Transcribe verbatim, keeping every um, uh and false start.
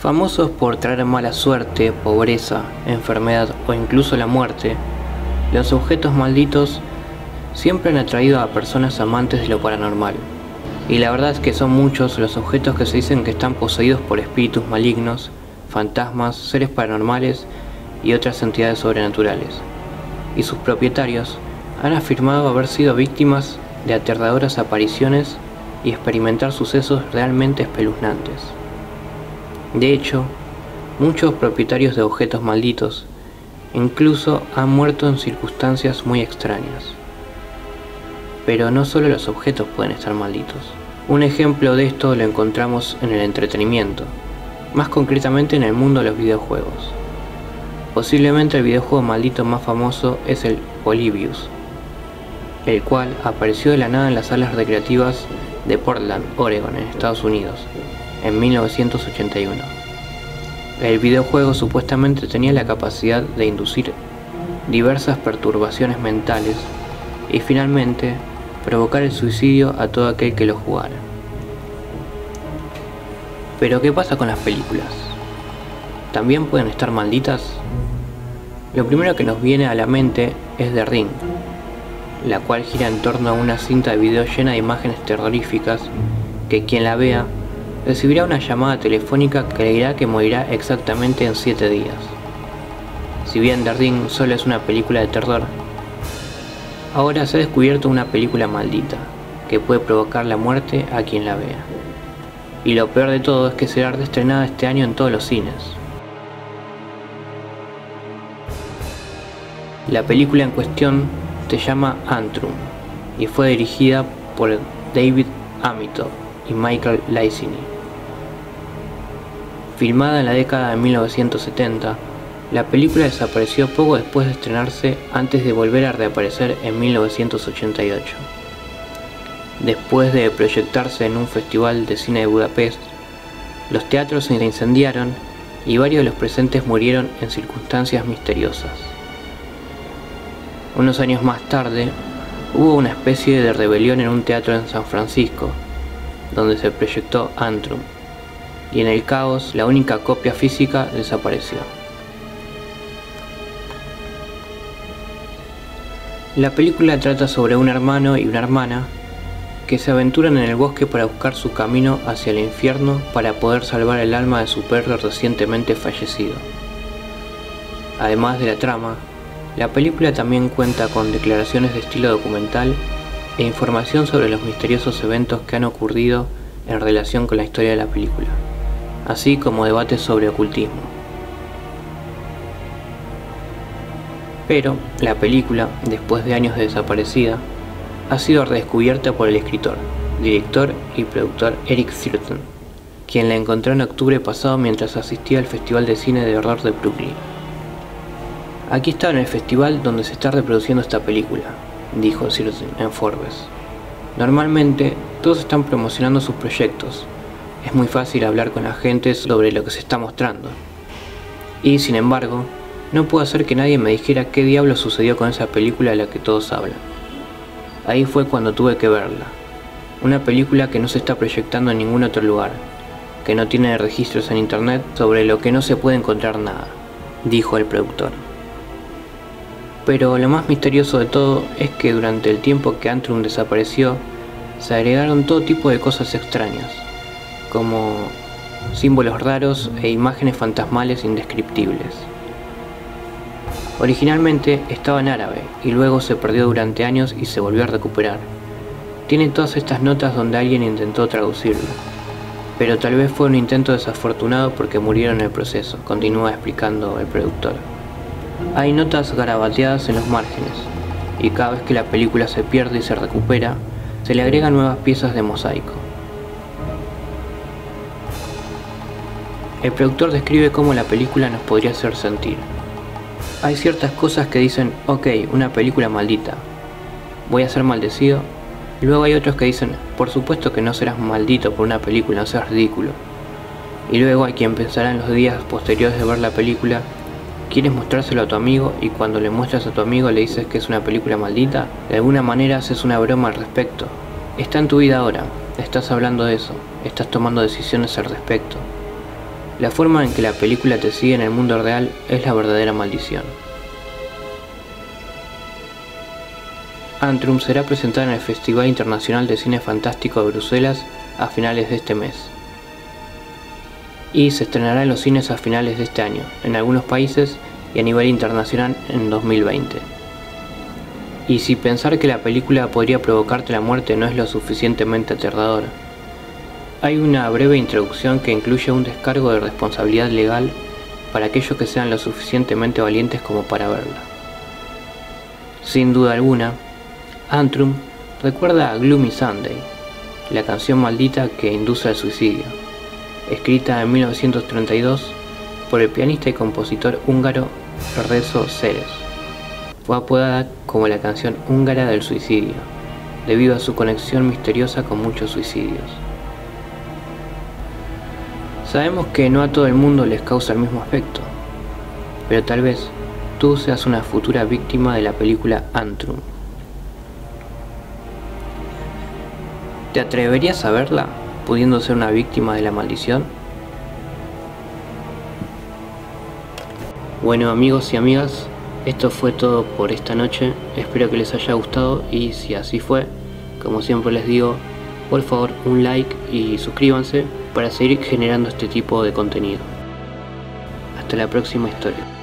Famosos por traer mala suerte, pobreza, enfermedad o incluso la muerte, los objetos malditos siempre han atraído a personas amantes de lo paranormal. Y la verdad es que son muchos los objetos que se dicen que están poseídos por espíritus malignos, fantasmas, seres paranormales y otras entidades sobrenaturales. Y sus propietarios han afirmado haber sido víctimas de aterradoras apariciones y experimentar sucesos realmente espeluznantes. De hecho, muchos propietarios de objetos malditos incluso han muerto en circunstancias muy extrañas. Pero no solo los objetos pueden estar malditos. Un ejemplo de esto lo encontramos en el entretenimiento, más concretamente en el mundo de los videojuegos. Posiblemente el videojuego maldito más famoso es el Polybius, el cual apareció de la nada en las salas recreativas de Portland, Oregon, en Estados Unidos, en mil novecientos ochenta y uno. El videojuego supuestamente tenía la capacidad de inducir diversas perturbaciones mentales y finalmente provocar el suicidio a todo aquel que lo jugara. Pero ¿qué pasa con las películas? ¿También pueden estar malditas? Lo primero que nos viene a la mente es The Ring, la cual gira en torno a una cinta de video llena de imágenes terroríficas que quien la vea recibirá una llamada telefónica que le dirá que morirá exactamente en siete días. Si bien The Ring solo es una película de terror, ahora se ha descubierto una película maldita que puede provocar la muerte a quien la vea. Y lo peor de todo es que será reestrenada este año en todos los cines. La película en cuestión se llama Antrum y fue dirigida por David Amito y Michael Lacini. Filmada en la década de mil novecientos setenta, la película desapareció poco después de estrenarse antes de volver a reaparecer en mil novecientos ochenta y ocho. Después de proyectarse en un festival de cine de Budapest, los teatros se incendiaron y varios de los presentes murieron en circunstancias misteriosas. Unos años más tarde, hubo una especie de rebelión en un teatro en San Francisco, donde se proyectó Antrum, y en el caos la única copia física desapareció. La película trata sobre un hermano y una hermana que se aventuran en el bosque para buscar su camino hacia el infierno para poder salvar el alma de su perro recientemente fallecido. Además de la trama, la película también cuenta con declaraciones de estilo documental e información sobre los misteriosos eventos que han ocurrido en relación con la historia de la película, así como debates sobre ocultismo. Pero la película, después de años de desaparecida, ha sido redescubierta por el escritor, director y productor Eric Thurton, quien la encontró en octubre pasado mientras asistía al Festival de Cine de Horror de Brooklyn. Aquí está en el festival donde se está reproduciendo esta película, dijo Thurton en Forbes. Normalmente todos están promocionando sus proyectos, es muy fácil hablar con la gente sobre lo que se está mostrando. Y sin embargo, no puedo hacer que nadie me dijera qué diablo sucedió con esa película de la que todos hablan. Ahí fue cuando tuve que verla. Una película que no se está proyectando en ningún otro lugar, que no tiene registros en internet sobre lo que no se puede encontrar nada, dijo el productor. Pero lo más misterioso de todo es que durante el tiempo que Antrum desapareció, se agregaron todo tipo de cosas extrañas, como símbolos raros e imágenes fantasmales indescriptibles. Originalmente estaba en árabe y luego se perdió durante años y se volvió a recuperar. Tiene todas estas notas donde alguien intentó traducirlo, pero tal vez fue un intento desafortunado porque murieron en el proceso, continúa explicando el productor. Hay notas garabateadas en los márgenes, y cada vez que la película se pierde y se recupera, se le agregan nuevas piezas de mosaico. El productor describe cómo la película nos podría hacer sentir. Hay ciertas cosas que dicen, ok, una película maldita, voy a ser maldecido, y luego hay otros que dicen, por supuesto que no serás maldito por una película, no seas ridículo. Y luego hay quien pensará en los días posteriores de ver la película, quieres mostrárselo a tu amigo y cuando le muestras a tu amigo le dices que es una película maldita, de alguna manera haces una broma al respecto. Está en tu vida ahora, estás hablando de eso, estás tomando decisiones al respecto. La forma en que la película te sigue en el mundo real es la verdadera maldición. Antrum será presentada en el Festival Internacional de Cine Fantástico de Bruselas a finales de este mes. Y se estrenará en los cines a finales de este año, en algunos países y a nivel internacional en dos mil veinte. Y si pensar que la película podría provocarte la muerte no es lo suficientemente aterrador, hay una breve introducción que incluye un descargo de responsabilidad legal para aquellos que sean lo suficientemente valientes como para verla. Sin duda alguna, Antrum recuerda a Gloomy Sunday, la canción maldita que induce al suicidio, escrita en mil novecientos treinta y dos por el pianista y compositor húngaro Rezo Ceres. Fue apodada como la canción húngara del suicidio, debido a su conexión misteriosa con muchos suicidios. Sabemos que no a todo el mundo les causa el mismo efecto, pero tal vez tú seas una futura víctima de la película Antrum. ¿Te atreverías a verla, pudiendo ser una víctima de la maldición? Bueno, amigos y amigas, esto fue todo por esta noche. Espero que les haya gustado y si así fue, como siempre les digo, por favor un like y suscríbanse para seguir generando este tipo de contenido. Hasta la próxima historia.